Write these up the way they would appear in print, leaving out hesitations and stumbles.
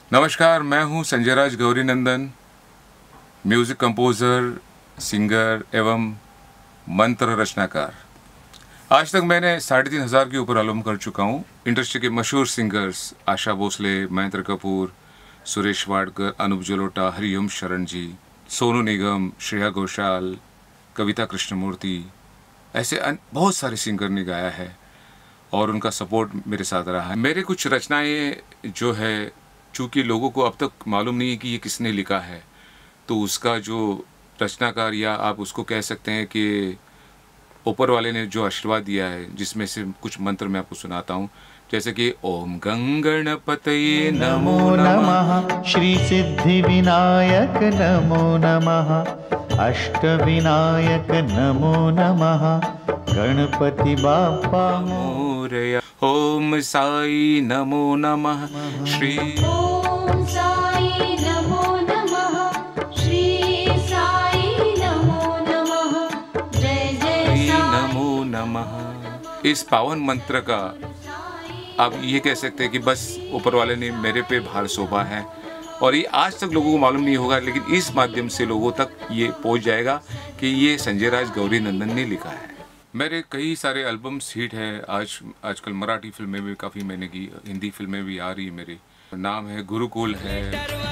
नमस्कार, मैं हूं Sanjay Raj Gauri Nandan, music composer, singer एवं मंत्र रचनाकार। आज तक मैंने 3,500 के ऊपर एल्बम कर चुका हूं। इंडस्ट्री के मशहूर सिंगर्स आशा भोसले, महेंद्र कपूर, सुरेश वाडकर, अनूप जलोटा, हरिओम शरण जी, सोनू निगम, श्रेया घोषाल, कविता कृष्णमूर्ति, ऐसे बहुत सारे सिंगर ने गाया है और उनका सपोर्ट मेरे साथ रहा है। मेरे कुछ रचनाएं जो है, चूँकि लोगों को अब तक मालूम नहीं है कि ये किसने लिखा है, तो उसका जो रचनाकार या आप उसको कह सकते हैं कि ऊपर वाले ने जो आशीर्वाद दिया है, जिसमें से कुछ मंत्र मैं आपको सुनाता हूँ। जैसे कि ओम गंगणपतये नमो नमः, श्री सिद्धि विनायक नमो नमः, अष्ट विनायक नमो नमः, गणपति बाप्पा मोरया। ओम साई नमो नमः, श्री ओम साई नमो नमः, श्री साई नमो नमः, जय जय साई नमो नमः। इस पावन मंत्र का आप ये कह सकते हैं कि बस ऊपर वाले ने मेरे पे भार सौंपा है और ये आज तक लोगों को मालूम नहीं होगा, लेकिन इस माध्यम से लोगों तक ये पहुंच जाएगा कि ये संजय राज गौरी नंदन ने लिखा है। मेरे कई सारे एल्बम्स हिट है। आजकल मराठी फिल्में भी काफ़ी मैंने की, हिंदी फिल्में भी आ रही है। मेरे नाम है गुरुकुल है।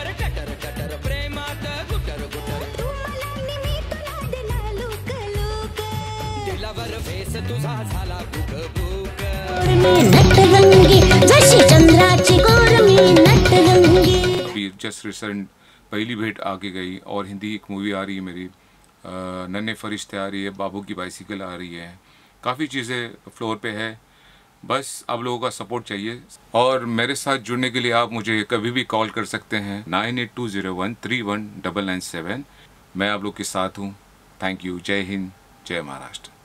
अभी जस्ट रिसेंट पहली भेंट आगे गई और हिंदी एक मूवी आ रही है मेरी, नन्हे फरिश्ते आ रही है, बाबू की बाइसिकल आ रही है। काफ़ी चीज़ें फ्लोर पे है, बस आप लोगों का सपोर्ट चाहिए। और मेरे साथ जुड़ने के लिए आप मुझे कभी भी कॉल कर सकते हैं 9820131997। मैं आप लोग के साथ हूँ। Thank you. जय हिंद, जय महाराष्ट्र।